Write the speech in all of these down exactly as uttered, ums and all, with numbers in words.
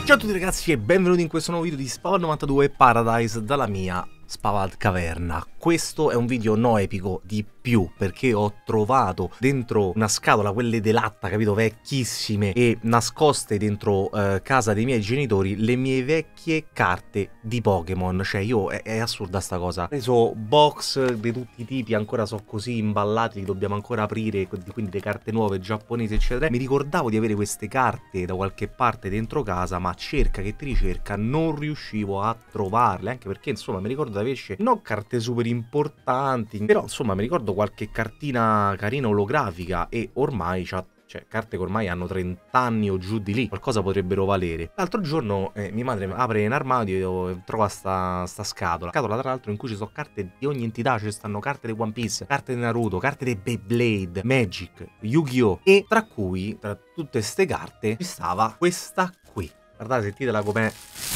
Ciao a tutti ragazzi e benvenuti in questo nuovo video di Spavad novantadue Paradise dalla mia Spavad Caverna. Questo è un video no epico di più perché ho trovato dentro una scatola, quelle dell'atta, capito, vecchissime e nascoste dentro eh, casa dei miei genitori, le mie vecchie carte di Pokémon. Cioè io, è, è assurda sta cosa. Ho preso box di tutti i tipi, ancora so così imballati, li dobbiamo ancora aprire, quindi le carte nuove giapponesi eccetera. Mi ricordavo di avere queste carte da qualche parte dentro casa, ma cerca che ti ricerca non riuscivo a trovarle, anche perché insomma mi ricordo di averci non carte super importanti, però insomma mi ricordo qualche cartina carina olografica e ormai c'ha, cioè carte che ormai hanno trenta anni o giù di lì, qualcosa potrebbero valere. L'altro giorno eh, mia madre apre in armadio e trova sta, sta scatola, scatola tra l'altro in cui ci sono carte di ogni entità, ci stanno carte di One Piece, carte di Naruto, carte di Beyblade, Magic, Yu-Gi-Oh! E tra cui, tra tutte ste carte, ci stava questa qui. Guardate, sentitela com'è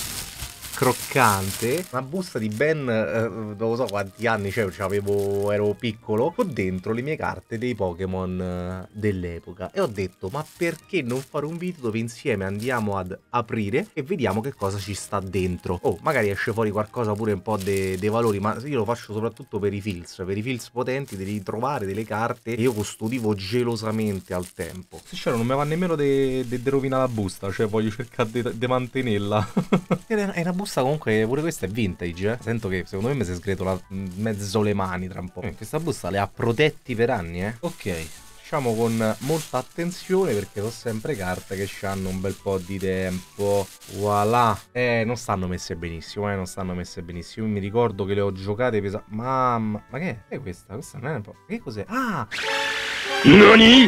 croccante, una busta di ben eh, non so quanti anni, cioè avevo, ero piccolo, ho dentro le mie carte dei Pokémon eh, dell'epoca e ho detto ma perché non fare un video dove insieme andiamo ad aprire e vediamo che cosa ci sta dentro. Oh, magari esce fuori qualcosa pure un po' dei de valori, ma io lo faccio soprattutto per i fills, per i fills potenti, devi trovare delle carte che io custodivo gelosamente al tempo. Sincero non mi va nemmeno di de, de rovinare la busta, cioè voglio cercare di mantenerla. È una busta comunque, pure questa è vintage, eh. Sento che secondo me mi si sgretola mezzo le mani tra un po'. Eh, questa busta le ha protetti per anni, eh. Ok, facciamo con molta attenzione perché sono sempre carte che hanno un bel po' di tempo. Voilà. Eh, non stanno messe benissimo, eh, non stanno messe benissimo. Io mi ricordo che le ho giocate pesanti. Mamma, ma che è? Che è questa? Questa non è un po'. Che cos'è? Ah! Nani?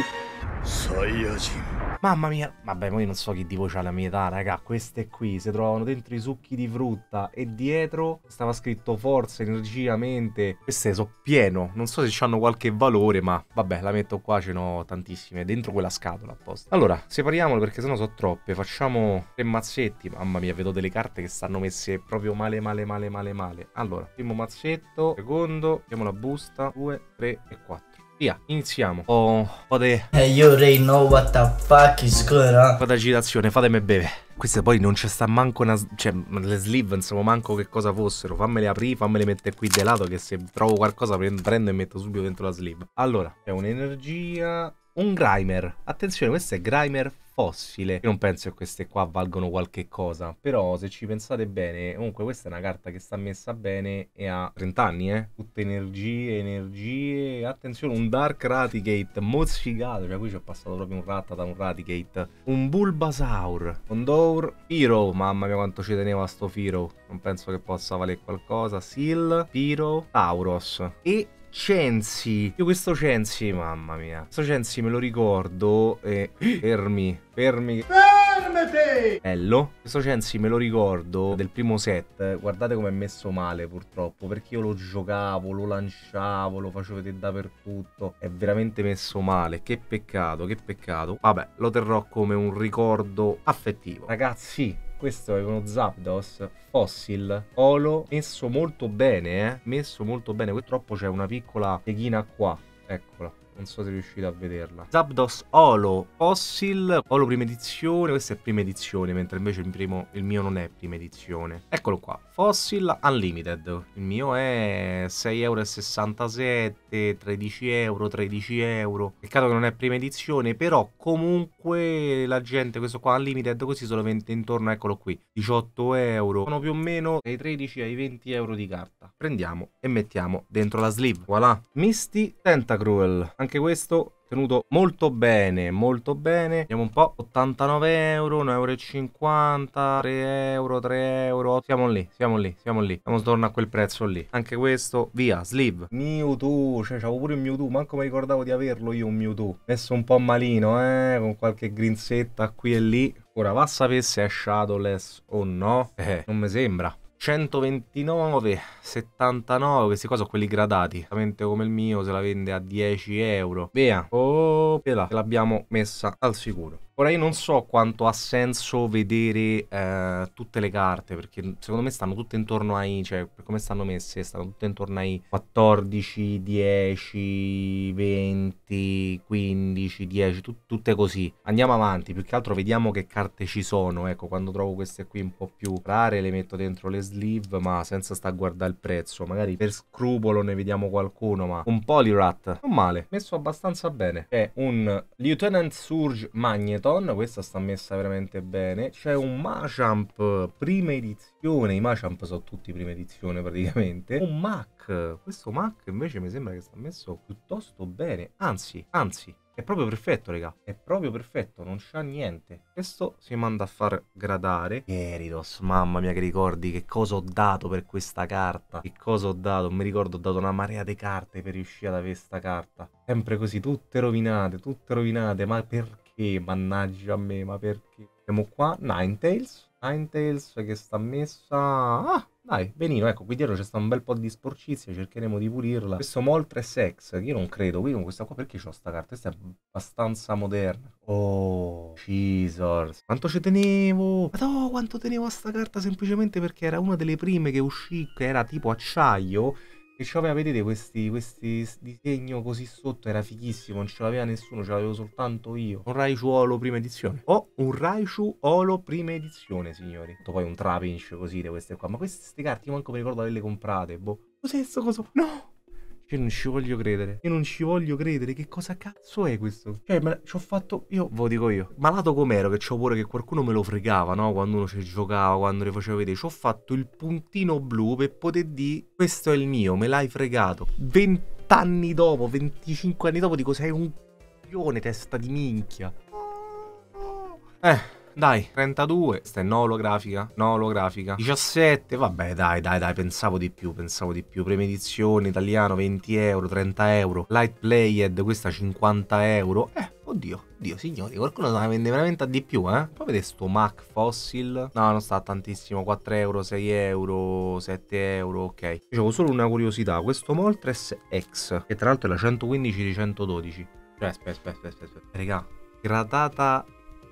Saiyajin. Mamma mia, vabbè, poi non so chi di voi c'ha la mia età, raga. Queste qui si trovano dentro i succhi di frutta e dietro stava scritto forza, energia, mente. Queste so pieno, non so se hanno qualche valore, ma vabbè, la metto qua, ce n'ho tantissime dentro quella scatola apposta. Allora, separiamole perché sennò sono troppe. Facciamo tre mazzetti. Mamma mia, vedo delle carte che stanno messe proprio male, male, male, male, male. Allora, primo mazzetto, secondo, abbiamo la busta, due, tre e quattro. Via, iniziamo. Oh, un po' di... Hey, you already know what the fuck is good, huh? Un po' di agitazione, fatemi bere. Queste poi non c'è sta manco una... Cioè, le sleeve, insomma, manco che cosa fossero. Fammele aprire, fammele mettere qui di lato, che se trovo qualcosa prendo e metto subito dentro la sleeve. Allora, c'è un'energia... Un Grimer. Attenzione, questo è Grimer fossile. Io non penso che queste qua valgono qualche cosa, però se ci pensate bene, comunque questa è una carta che sta messa bene e ha trenta anni, eh. Tutte energie, energie. Attenzione, un Dark Raticate mozzicato, cioè qui ci ho passato proprio un ratta da un Raticate. Un Bulbasaur, un Dour, Pyro, mamma mia quanto ci tenevo a sto Pyro. Non penso che possa valere qualcosa. Seal, Pyro, Tauros e Censi. Io questo Censi, mamma mia, questo Censi me lo ricordo eh, fermi, fermi Fermati! Bello. Questo Censi me lo ricordo del primo set. Guardate com'è messo male purtroppo, perché io lo giocavo, lo lanciavo, lo facevo vedere dappertutto. È veramente messo male. Che peccato, che peccato. Vabbè, lo terrò come un ricordo affettivo. Ragazzi, questo è uno Zapdos Fossil Olo, messo molto bene, eh. Messo molto bene. Purtroppo c'è una piccola pieghina qua. Eccola. Non so se riuscite a vederla. Zapdos Olo Fossil, Olo prima edizione. Questa è prima edizione, mentre invece il, primo, il mio non è prima edizione. Eccolo qua, Fossil Unlimited. Il mio è sei e sessantasette euro, tredici euro, tredici euro. Peccato che non è prima edizione, però comunque la gente, questo qua Unlimited, così se lo vende intorno, eccolo qui, diciotto euro. Sono più o meno dai tredici ai venti euro di carta. Prendiamo e mettiamo dentro la sleeve. Voilà. Misty Tentacruel. Anche questo tenuto molto bene, molto bene. Vediamo un po'. ottantanove euro, nove e cinquanta, tre euro, tre euro. Siamo lì, siamo lì, siamo lì. Siamo torno a quel prezzo lì. Anche questo, via, sleeve. Mewtwo, cioè c'avevo pure un Mewtwo. Manco mi ricordavo di averlo io un Mewtwo. Messo un po' malino, eh, con qualche grinzetta qui e lì. Ora va a sapere se è shadowless o no. Eh, non mi sembra. centoventinove, settantanove, questi qua sono quelli gradati, esattamente come il mio, se la vende a dieci euro. Via, oh, ce l'abbiamo messa al sicuro. Ora io non so quanto ha senso vedere eh, tutte le carte, perché secondo me stanno tutte intorno ai, cioè per come stanno messe, stanno tutte intorno ai quattordici, dieci, venti, quindici, dieci, tut- tutte così. Andiamo avanti, più che altro vediamo che carte ci sono, ecco, quando trovo queste qui un po' più rare le metto dentro le sleeve, ma senza sta a guardare il prezzo, magari per scrupolo ne vediamo qualcuno, ma un Poliwrath, non male, messo abbastanza bene. È un Lieutenant Surge Magneton, questa sta messa veramente bene. C'è un Machamp prima edizione, i Machamp sono tutti prima edizione praticamente. Un Mac, questo Mac invece mi sembra che sta messo piuttosto bene, anzi, anzi, è proprio perfetto, raga. È proprio perfetto, non c'ha niente. Questo si manda a far gradare. Gyarados, mamma mia che ricordi, che cosa ho dato per questa carta. Che cosa ho dato, mi ricordo ho dato una marea di carte per riuscire ad avere sta carta. Sempre così, tutte rovinate, tutte rovinate. Ma perché? Mannaggia a me, ma perché? Abbiamo qua Ninetales. Ninetales che sta messa... Ah! Dai, benino, ecco, qui dietro c'è sta un bel po' di sporcizia, cercheremo di pulirla. Questo Moltres X, io non credo, qui con questa qua, perché c'ho sta carta? Questa è abbastanza moderna. Oh, Jesus. Quanto ci tenevo? Madò, quanto tenevo a sta carta semplicemente perché era una delle prime che uscì, che era tipo acciaio. Che c'aveva, vedete, questi, questi disegno così sotto, era fighissimo, non ce l'aveva nessuno, ce l'avevo soltanto io. Un Raichu Holo prima edizione. Oh, un Raichu Holo prima edizione, signori. Poi un Trapinch così di queste qua. Ma queste carte io manco mi ricordo averle comprate, boh. Cos'è sto coso? No! Io non ci voglio credere. Io non ci voglio credere. Che cosa cazzo è questo? Cioè, me ci ho fatto... Io, ve lo dico io. Malato com'ero, che c'ho pure che qualcuno me lo fregava, no? Quando uno ci giocava, quando le facevo vedere. Ci ho fatto il puntino blu per poter dire, questo è il mio, me l'hai fregato. vent'anni dopo, venticinque anni dopo, dico, sei un coglione, testa di minchia. Eh... Dai, trentadue, questa è no olografica, no olografica, diciassette, vabbè dai, dai, dai, pensavo di più, pensavo di più, prima edizione, italiano, venti euro, trenta euro, Light Playhead, questa cinquanta euro, eh, oddio, oddio, signori, qualcuno la vende veramente a di più, eh, poi vedete sto Mac Fossil, no, non sta tantissimo, quattro euro, sei euro, sette euro, ok, dicevo solo una curiosità, questo Moltres X, che tra l'altro è la centoquindici di centododici, cioè, aspetta, aspetta, aspetta, aspetta, raga, gradata...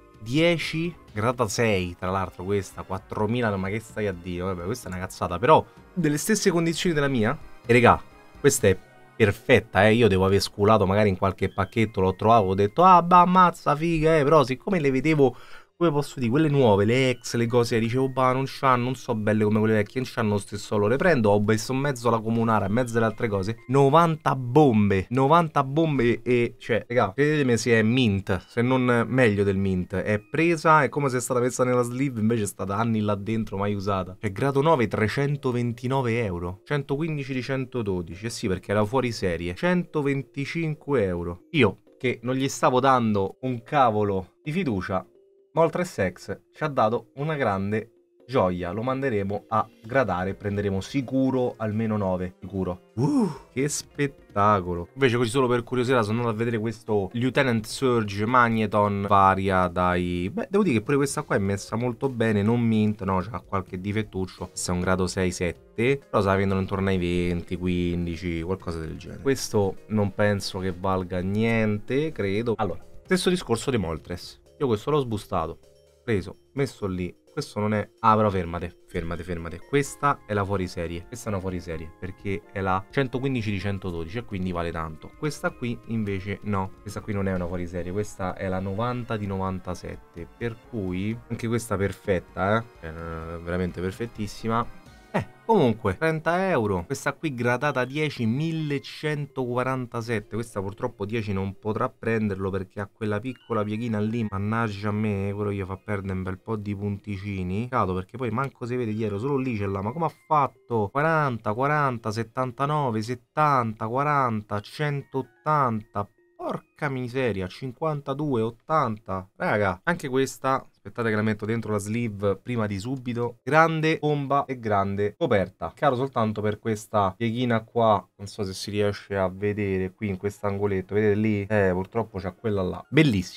dieci, gradata sei, tra l'altro questa, quattromila, ma che stai a dire? Vabbè, questa è una cazzata, però delle stesse condizioni della mia. E regà, questa è perfetta, eh, io devo aver sculato magari in qualche pacchetto, l'ho trovato, ho detto, ah, bah, ammazza, figa, eh, però siccome le vedevo, come posso dire, quelle nuove, le ex, le cose, dicevo, bah, non c'hanno, non so belle come quelle vecchie, non c'hanno lo stesso olore, prendo, ho messo in mezzo la comunara, in mezzo alle altre cose, novanta bombe, novanta bombe e, cioè, raga, credetemi se è mint, se non meglio del mint, è presa, è come se è stata messa nella sleeve, invece è stata anni là dentro, mai usata, cioè, grado nove, trecentoventinove euro, centoquindici di centododici, eh sì, perché era fuori serie, centoventicinque euro, io, che non gli stavo dando un cavolo di fiducia, Moltres X ci ha dato una grande gioia, lo manderemo a gradare, prenderemo sicuro almeno nove, sicuro. Uh, che spettacolo. Invece così solo per curiosità sono andato a vedere questo Lieutenant Surge Magneton, varia dai... Beh, devo dire che pure questa qua è messa molto bene, non mint, no, c'ha qualche difettuccio, questo è un grado sei sette, però sta vendono intorno ai venti, quindici, qualcosa del genere. Questo non penso che valga niente, credo. Allora, stesso discorso di Moltres. Io questo l'ho sbustato, preso, messo lì. Questo non è... Ah, però fermate, fermate, fermate. Questa è la fuoriserie. Questa è una fuoriserie, perché è la centoquindici di centododici e quindi vale tanto. Questa qui invece no. Questa qui non è una fuoriserie. Questa è la novanta di novantasette. Per cui anche questa perfetta, eh. È veramente perfettissima. Eh, comunque, trenta euro. Questa qui gradata dieci, millecentoquarantasette. Questa purtroppo dieci non potrà prenderlo perché ha quella piccola pieghina lì. Mannaggia a me, quello gli fa perdere un bel po' di punticini. Peccato perché poi manco si vede dietro, solo lì ce l'ha. Ma come ha fatto? quaranta, quaranta, settantanove, settanta, quaranta, centottanta. Porca miseria, cinquantadue, ottanta. Raga, anche questa, aspettate che la metto dentro la sleeve prima di subito. Grande bomba e grande coperta. Caro soltanto per questa pieghina qua. Non so se si riesce a vedere qui in quest'angoletto. Vedete lì? Eh, purtroppo c'è quella là. Bellissima.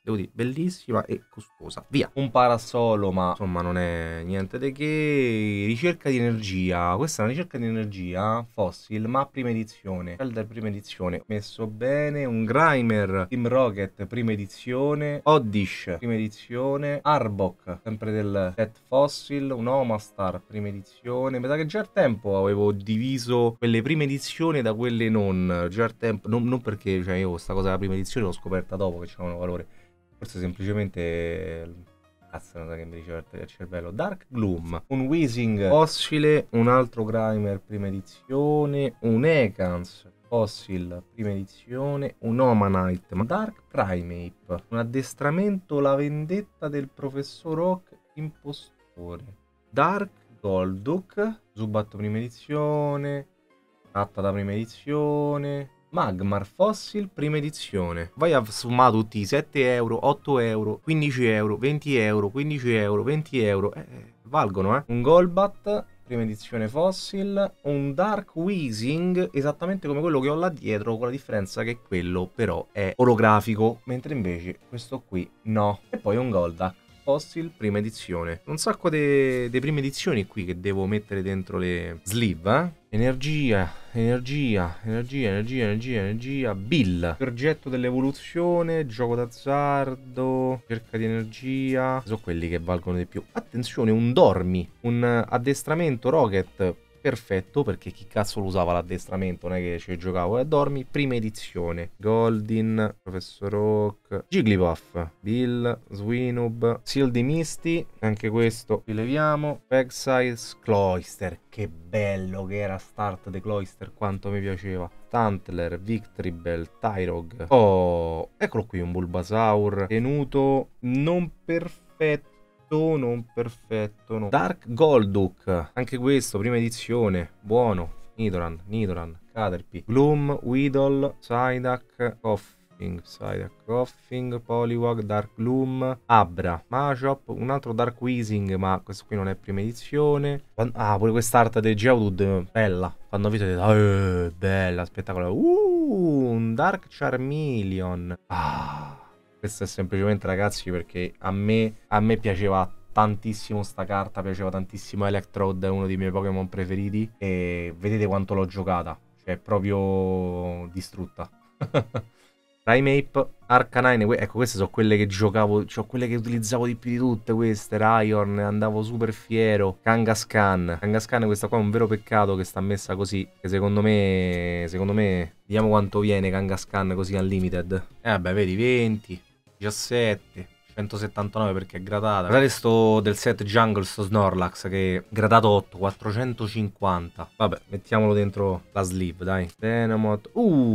devo dire, bellissima e costosa. Via. Un parasolo, ma insomma non è niente di che. Ricerca di energia. Questa è una ricerca di energia Fossil, ma prima edizione. Elder prima edizione. Messo bene. Un Grimer Team Rocket prima edizione. Oddish prima edizione. Arbok, sempre del set Fossil. Un Omastar prima edizione. Mi sa che già al tempo avevo diviso quelle prime edizioni da quelle non. Già al tempo. Non, non perché, cioè, io questa cosa della prima edizione l'ho scoperta dopo che c'avevano valore. Forse semplicemente. Cazzo, non so che mi diceva il cervello. Dark Gloom, un Weezing fossile, un altro Grimer prima edizione, un Ekans Fossil prima edizione, un Omanite, ma Dark Primeape, un addestramento La vendetta del professor Oak impostore, Dark Golduck, Zubat prima edizione, Ratta da prima edizione, Magmar Fossil prima edizione. Vai a sommare tutti i sette euro, otto euro, quindici euro, venti euro, quindici euro, venti euro. Eh, valgono, eh. Un Golbat prima edizione Fossil. Un Dark Weezing, esattamente come quello che ho là dietro, con la differenza che quello però è olografico, mentre invece questo qui no. E poi un Golduck Fossil prima edizione. Un sacco di prime edizioni qui che devo mettere dentro le sleeve, eh? Energia, energia, energia, energia, energia, energia. Bill, progetto dell'evoluzione, gioco d'azzardo, cerca di energia. Sono quelli che valgono di più. Attenzione, un Dormi, un addestramento Rocket. Perfetto, perché chi cazzo lo usava l'addestramento? Non è che ci giocavo. E dormi, prima edizione. Goldin, Professor Oak, Jigglypuff, Bill, Swinub, Seal di Misty. Anche questo rileviamo. Pegsize, Cloyster. Che bello che era Start the Cloyster, quanto mi piaceva. Stantler, Victreebel, Tyrog. Oh, eccolo qui un Bulbasaur. Tenuto non perfetto. Non perfetto, no. Dark Golduck, anche questo, prima edizione, buono. Nidoran, Nidoran, Caterpie, Gloom, Weedle, Psyduck, Koffing, Psyduck, Koffing, Poliwag, Dark Gloom, Abra, Machop, un altro Dark Weezing, ma questo qui non è prima edizione. Ah, pure quest'arte del Geodude, bella. Fanno video e dicono, eh, bella, spettacolare. Uh, un Dark Charmeleon. Ah. Questo è semplicemente, ragazzi, perché a me, a me piaceva tantissimo sta carta, piaceva tantissimo Electrode, è uno dei miei Pokémon preferiti. E vedete quanto l'ho giocata, cioè è proprio distrutta. Primeape, Arcanine, ecco queste sono quelle che giocavo, cioè quelle che utilizzavo di più di tutte queste, Raiorn, andavo super fiero. Kangaskhan, Kangaskhan questa qua è un vero peccato che sta messa così, che secondo me, secondo me, vediamo quanto viene Kangaskhan così unlimited. Eh vabbè, vedi, venti, diciassette, centosettantanove perché è gradata. Guardate sto del set Jungle, sto Snorlax che è gradato otto, quattrocentocinquanta. Vabbè, mettiamolo dentro la sleeve, dai. Denomot.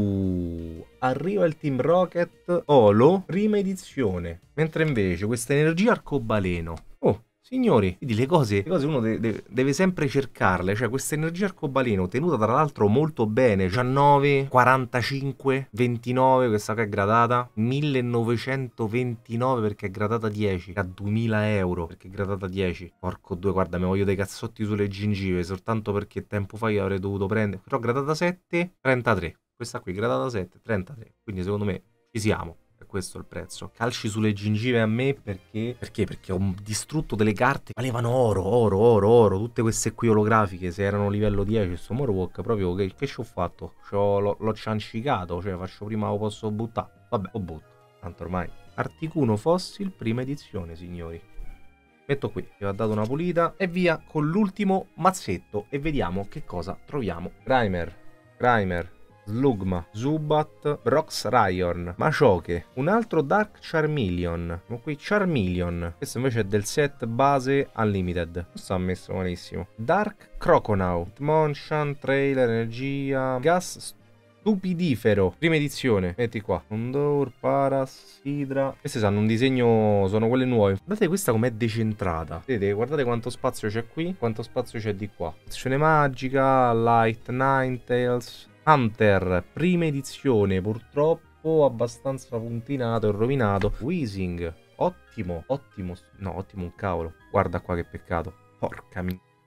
Uh, arriva il Team Rocket Holo, prima edizione. Mentre invece questa energia arcobaleno. Oh, signori, vedi le cose, le cose uno de de deve sempre cercarle. Cioè questa energia arcobaleno tenuta tra l'altro molto bene. diciannove, quarantacinque, ventinove, questa qua è gradata. millenovecentoventinove perché è gradata dieci. A duemila euro perché è gradata dieci. Porco due, guarda, mi voglio dei cazzotti sulle gengive. Soltanto perché tempo fa io avrei dovuto prendere. Però gradata sette, trentatré. Questa qui gradata sette, trentatré. Quindi secondo me ci siamo. Questo è il prezzo. Calci sulle gengive a me perché? Perché? Perché ho distrutto delle carte che valevano oro, oro, oro, oro. Tutte queste qui olografiche, se erano livello dieci, sto Morowalk proprio che, che ci ho fatto? L'ho ciancicato, cioè faccio prima lo posso buttare. Vabbè, lo butto. Tanto ormai. Articuno Fossil, prima edizione, signori. Metto qui, vi ho dato una pulita e via con l'ultimo mazzetto e vediamo che cosa troviamo. Grimer, Grimer. Slugma, Zubat, Brox Raiorn, Machoke, un altro Dark Charmeleon, qui Charmeleon, questo invece è del set base Unlimited, questo ha messo malissimo. Dark Croconaw, Hitmonchan, Trailer, Energia, Gas Stupidifero, prima edizione, metti qua, Condor, Paras, Sidra, queste hanno un disegno, sono quelle nuove. Guardate questa com'è decentrata, vedete, guardate quanto spazio c'è qui, quanto spazio c'è di qua. Azione magica, Light Ninetales, Hunter, prima edizione, purtroppo abbastanza puntinato e rovinato. Weezing, ottimo, ottimo, no, ottimo un cavolo. Guarda qua che peccato. Porca minchia.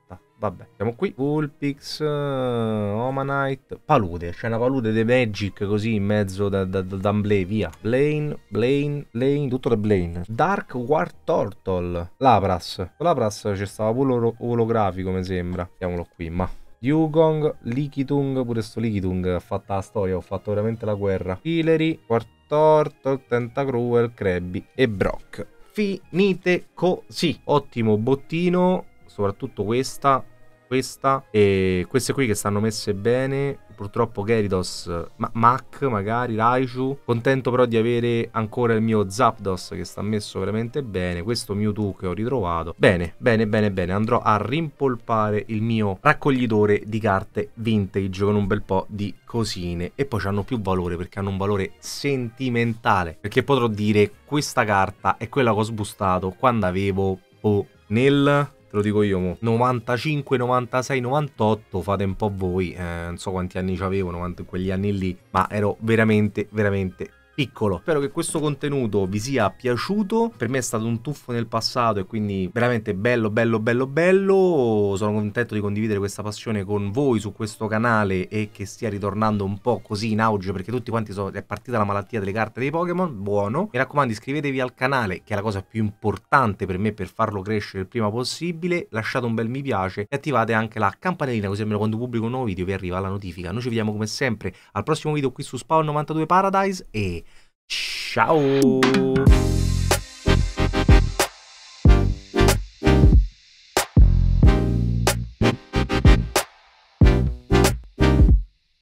vabbè, siamo qui. Vulpix, uh, Omanite, palude, c'è una palude dei Magic così in mezzo da, da, da Dumblé, via. Blaine, Blaine, Blaine, tutto da Blaine. Dark War Turtle, Lapras, Lapras c'è stava pure olografico mi sembra, mettiamolo qui, ma... Dugong, Lickitung, pure sto Lickitung ha fatto la storia, ho fatto veramente la guerra. Hilary, War Turtle, Tentacruel, Krabby e Brock. Finite così. Ottimo bottino, soprattutto questa, questa e queste qui che stanno messe bene. Purtroppo Gyarados, ma Mac magari, Raichu. Contento però di avere ancora il mio Zapdos che sta messo veramente bene. Questo Mewtwo che ho ritrovato. Bene, bene, bene, bene. Andrò a rimpolpare il mio raccoglitore di carte vintage con un bel po' di cosine. E poi hanno più valore perché hanno un valore sentimentale. Perché potrò dire questa carta è quella che ho sbustato quando avevo oh, nel... Te lo dico io, mo. novantacinque, novantasei, novantotto, fate un po' voi, eh, non so quanti anni c'avevo, novanta in quegli anni lì, ma ero veramente, veramente piccolo. Spero che questo contenuto vi sia piaciuto. Per me è stato un tuffo nel passato e quindi veramente bello, bello, bello, bello. Sono contento di condividere questa passione con voi su questo canale e che stia ritornando un po' così in auge perché tutti quanti sono... è partita la malattia delle carte dei Pokémon. Buono. Mi raccomando, iscrivetevi al canale, che è la cosa più importante per me per farlo crescere il prima possibile. Lasciate un bel mi piace e attivate anche la campanellina così almeno quando pubblico un nuovo video vi arriva la notifica. Noi ci vediamo come sempre al prossimo video qui su Spawn novantadue Paradise e ciao!